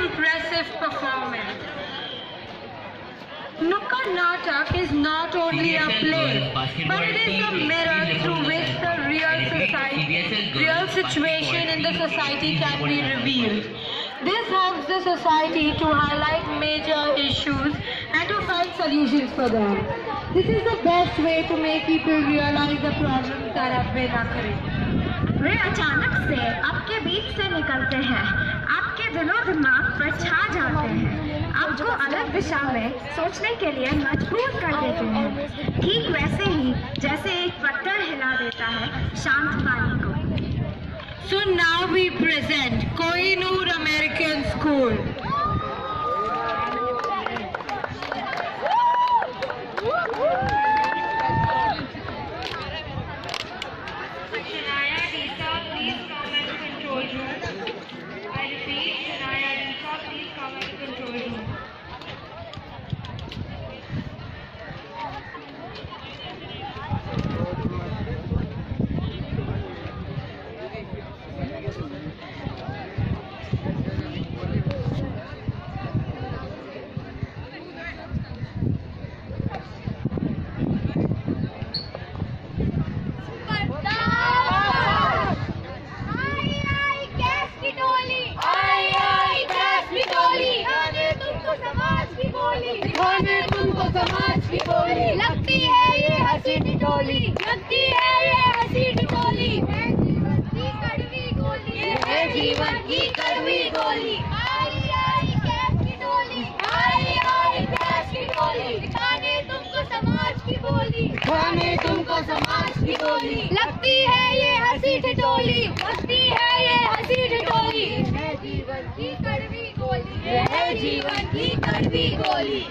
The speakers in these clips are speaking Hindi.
impressive performance. Nukkad Natak is not only a play, but it is a mirror through which the real situation in the society can be revealed. This helps the society to highlight major issues and to find solutions for them. This is the best way to make people realize the problems that have been occurring. वे अचानक से आपके बीच से निकलते हैं, आपके दिलो दिमाग पर छा जाते हैं, आपको अलग दिशा में सोचने के लिए मजबूर कर देते हैं, ठीक वैसे ही जैसे एक पत्थर हिला देता है शांत पानी को। So now we present Kohinoor American School. लगती है ये हंसी ठिठोली, लगती है ये हंसी ठिठोली, कड़वी गोली, ये है जीवन की कड़वी गोली। आई आई गैस की टोली, आई आई गैस की टोली, दिखाने तुमको समाज की बोली, दिखाने तुमको समाज की बोली। लगती है ये हंसी ठिठोली, लगती है ये हंसी ठिठोली, ये है जीवन की कड़वी गोली, ये है जीवन की कड़वी गोली।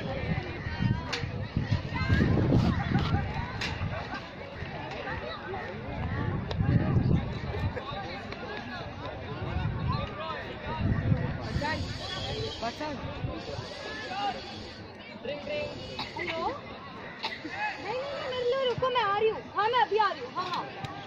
हेलो, नहीं मेरे लिए रुको, मैं आ रही हूँ। हाँ मैं अभी आ रही हूँ। हाँ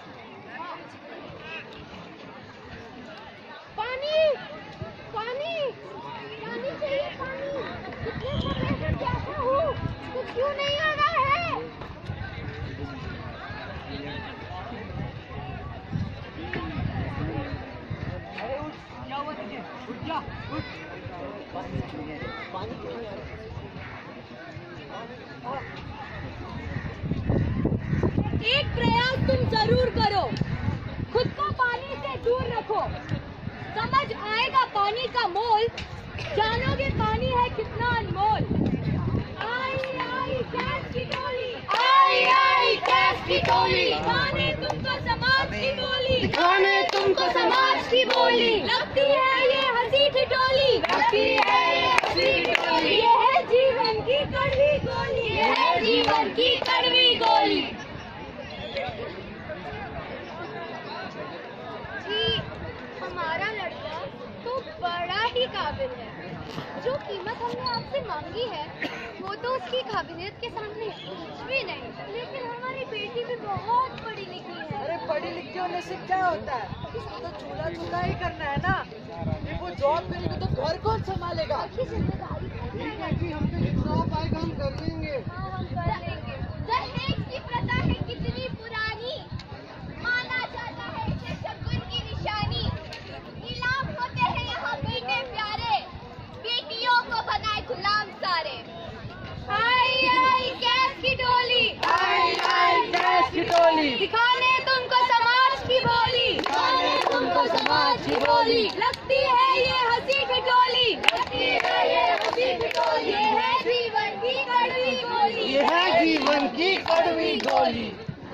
पानी पानी पानी चाहिए, पानी। कितने समय से प्यासा हूँ, तो क्यों नहीं आ रहा है? अरे उठ, क्या हुआ तुझे? उठ जा, उठ। पानी क्यों नहीं आ रहा? एक प्रयास तुम जरूर करो, खुद को पानी से दूर रखो, समझ आएगा पानी का मोल, जानोगे पानी है कितना अनमोल। आई आई गैस की टोली, आई आई गैस की टोली, दिखाने तुमको समाज की बोली, दिखाने तुमको समाज की बोली। लगती है ये हंसी ठिठोली, लगती है ये हंसी ठिठोली, ये है जीवन की कड़वी गोली, ये है जीवन की कड़वी गोली। जी हमारा लड़का तो बड़ा ही काबिल है, जो कीमत हमने आपसे मांगी है वो तो उसकी काबिलियत के सामने कुछ भी नहीं, लेकिन हमारी बेटी भी बहुत पढ़ी लिखी है। अरे पढ़ी लिखी होने से क्या होता है, इसको तो चूल्हा चूल्हा ही करना है ना। फिर वो जॉब करेगी तो घर कौन संभालेगा? अच्छी जिम्मेदारी ठीक है कि हम पे जितना हो पाएगा हम कर लेंगे। हाँ हम कर लेंगे। दहेज की प्रथा है कितनी पुरानी, माना जाता है इसे शगुन की निशानी, नीलाम होते हैं यहाँ बेटे प्यारे, बेटियों को बनाए गुलाम सारे। आई आई गैस की टोली, आई आई गैस की टोली, दिखाने तुमको समाज की बोली, दिखाने तुमको समाज की बोली। लगती है ये हंसी ठिठोली, लगती है ये हंसी ठिठोली, ये है जीवन की कड़वी गोली, ये है जीवन की कड़वी गोली।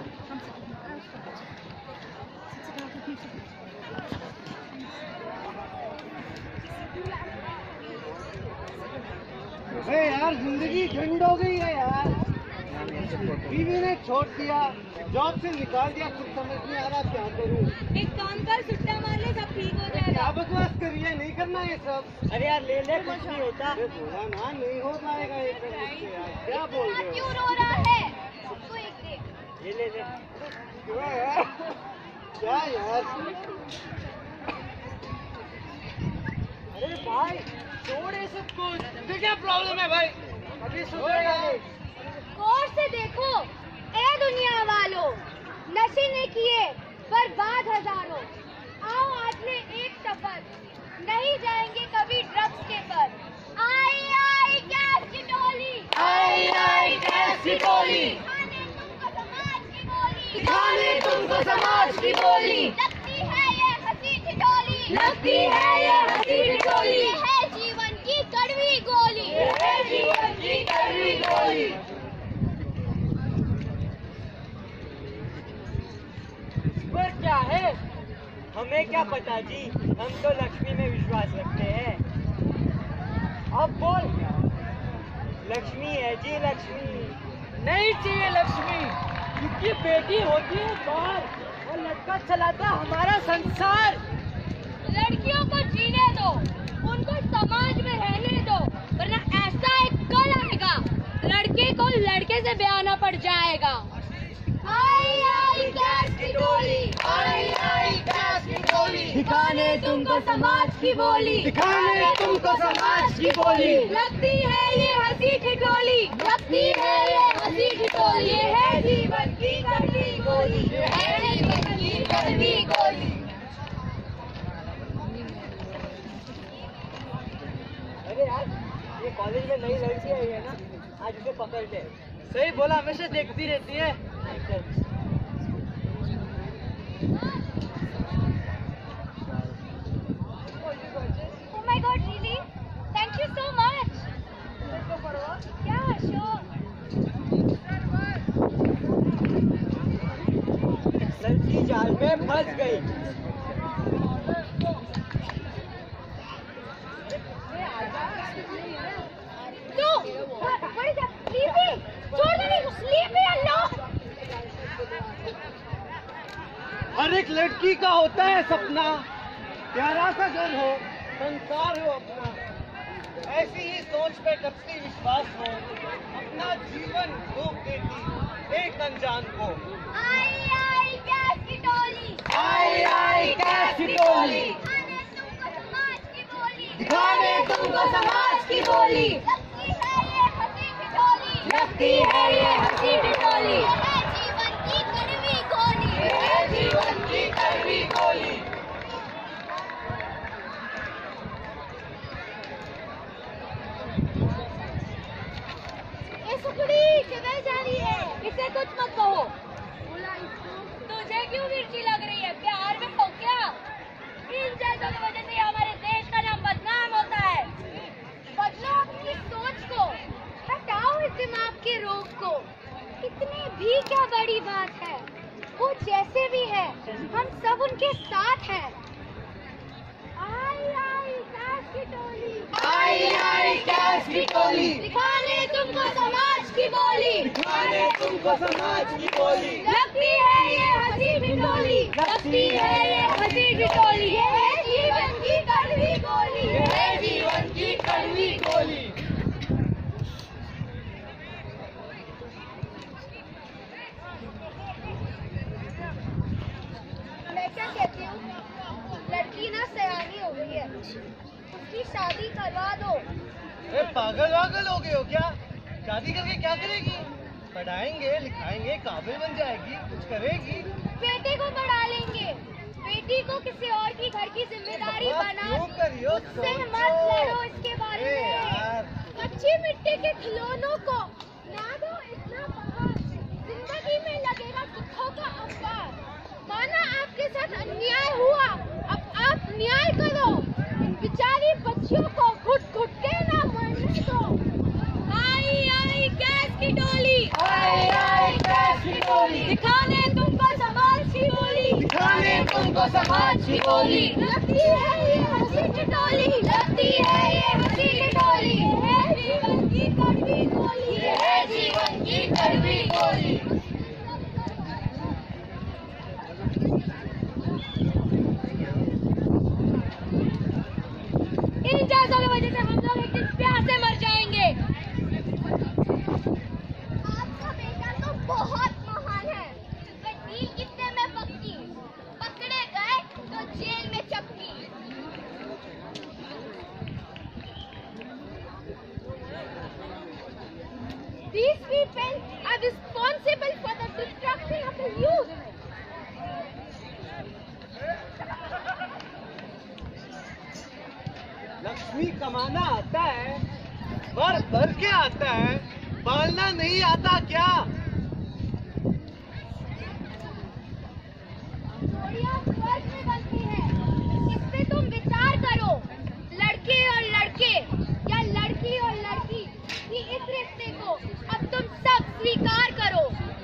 अरे यार जिंदगी झंड हो गई है यार, बीवी ने छोड़ दिया, जॉब से निकाल दिया, कुछ समझ नहीं आ रहा क्या करूं। एक काम कर, सुट्टा मार ले, सब ठीक हो जाएगा। क्या बकवास कर रही है, नहीं करना ये सब। अरे यार ले ले, कुछ नहीं होता। बोला ना नहीं हो पाएगा ये सब यार, क्या बोल रहे हो? क्यों रो रहा है? उसको एक दे। ये ले ले। क्यों यार, क्या यार? अरे भाई छोड़े सब कुछ, तो क्या प्रॉब्लम है भाई? अभी सुधरेगा नहीं। गौर से देखो ए दुनिया वालों, नशे ने किए बर्बाद हजारों। आओ आज ले एक शपथ, नहीं जाएंगे कभी ड्रग्स के पर। आई आई गैस की टोली, आई आई गैस की टोली, दिखाने तुमको समाज की बोली। लगती है ये हंसी ठिठोली, लगती है ये हंसी ठिठोली। ये है जीवन की कड़वी गोली, ये है जीवन की कड़वी गोली। पर क्या है? हमें क्या पता जी, हम तो लक्ष्मी में विश्वास रखते हैं। अब बोल, लक्ष्मी है जी लक्ष्मी। नहीं चाहिए लक्ष्मी, क्योंकि बेटी होती है बाहर और लड़का चलाता हमारा संसार। लड़कियों को जीने दो, उनको समाज में रहने दो, वरना ऐसा एक कल आएगा लड़के को लड़के से ब्याहना पड़ जाएगा। आई आई गैस की टोली, आई आई गैस की टोली, दिखाने तुमको समाज की बोली, दिखाने तुमको समाज की बोली। लगती है ये हंसी ठिठोली, लगती है ये हंसी ठिठोली। ये है जीवन की कड़वी गोली, ये है जीवन की कड़वी गोली। अरे यार, ये कॉलेज में नई लड़की आई है ना, आज उसे पकड़ ले। सही बोला, हमेशा देखती रहती है। Oh my God, really? Thank you so much. Yeah, sure. लड़की जाल में फंस गई। No! What is that? Sleepy! छोड़ दो नहीं, sleepy hello! हर एक लड़की का होता है सपना, प्यारा सा घर हो, संसार हो अपना। ऐसी ही सोच पे कभी विश्वास हो, अपना जीवन फूंक देती एक अनजान को। आई आई गैस की टोली, आई आई गैस की टोली, दिखाने तुमको समाज की बोली। लगती है ये हंसी ठिठोली, लगती है ये हंसी ठिठोली। ये है जीवन की कड़वी गोली, ये है जीवन की कड़वी गोली। ये सुखड़ी किधर जा रही है? इसे कुछ मत कहो। तुझे क्यों मिर्ची लग रही है? प्यार में हो क्या? इन जैसों की वजह से हमारे देश का नाम बदनाम होता है। बदलो अपनी सोच को, हटाओ इस दिमाग के रोग को। इतनी भी क्या बड़ी बात है, वो जैसे भी है हम सब उनके साथ हैं। आई आई गैस की टोली, आई आई गैस की टोली, दिखाने तुमको समाज की बोली। दिखाने तुमको समाज की बोली। लगती है ये हंसी ठिठोली, लगती है ये हंसी ठिठोली। ये है जीवन की कड़वी गोली, ये है जीवन की कड़वी गोली। मैं क्या कहती हूँ, लड़की ना सयानी हो गई है, उसकी शादी करवा दो। अरे पागल वागल हो गए हो क्या? शादी करके क्या करेगी? पढ़ाएंगे लिखाएंगे, काबिल बन जाएगी, कुछ करेगी। बेटे को पढ़ा लेंगे, बेटी को किसी और की घर की जिम्मेदारी बना। क्यों करियो? उससे मत लड़ो इसके बारे में। कच्ची मिट्टी के खिलौनों को ना दो इतना बाहर, जिंदगी में लगेगा दुखों का अंबार। माना आपके साथ अन्याय हुआ, अब आप न्याय करो। इन बेचारी बच्चियों को घुट घुट के ना मरने दो। आई आई गैस की टोली, आई आई गैस की टोली, दिखाने तुमको समाज की बोली। दिखाने तुमको समाज की बोली। लगती है ये हंसी ठिठोली, लगती है ये हंसी ठिठोली। ये है जीवन की कड़वी गोली, ये है जीवन की कड़वी गोली। इन जैसों की वजह से हम लोग एक दिन प्यासे मर जाएंगे। आपका बेटा तो बहुत महान है, पर डील कितने में पक्की, पकड़े गए तो जेल में चपकी। These people are responsible for the destruction of the youth. Lakshmi कमाना आता है, भर भर के आता है, पालना नहीं आता क्या? जोड़ियां स्वर्ग में बनती हैं। इस पे तुम विचार करो। लड़के और लड़के या लड़की और लड़की की इस रिश्ते को अब तुम सब स्वीकार करो।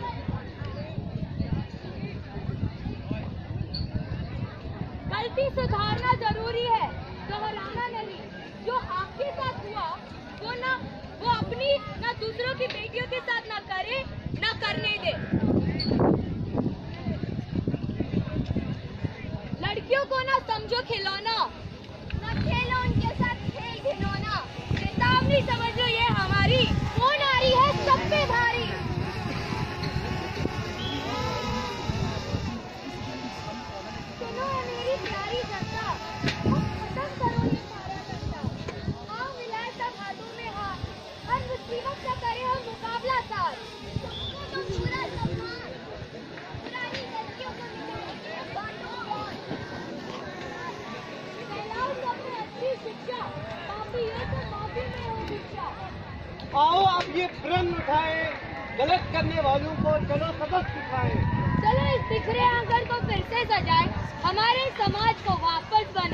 गलती सुधारना जरूरी है, दोहराना नहीं। जो आपके साथ हुआ वो अपनी ना दूसरों की बेटियों के साथ ना करे ना करने दे। लड़कियों को ना समझो खिलौना, ना खेलो उनके साथ खेल खिलौना। चेतावनी समझो ये हमारी, कौन आ रही है सब पे भारी। सुनो मेरी प्यारी जनता, खत्म करो ये सारा धंधा। आओ मिलाए सब हाथों में हाथ, हर मुसीबत का करे हम मुकाबला साथ। सबको तो पूरा सम्मान, पुरानी गलतियों को मिटाएंगे बातों और। फैलाओ सब में अच्छी शिक्षा, पापी है तो माफी में हो शिक्षा। आओ आप ये प्रण उठाए, गलत करने वालों को चलो सबक सिखाए। चलो इस बिखरे आंगन को फिर से सजाए, हमारे समाज को वापस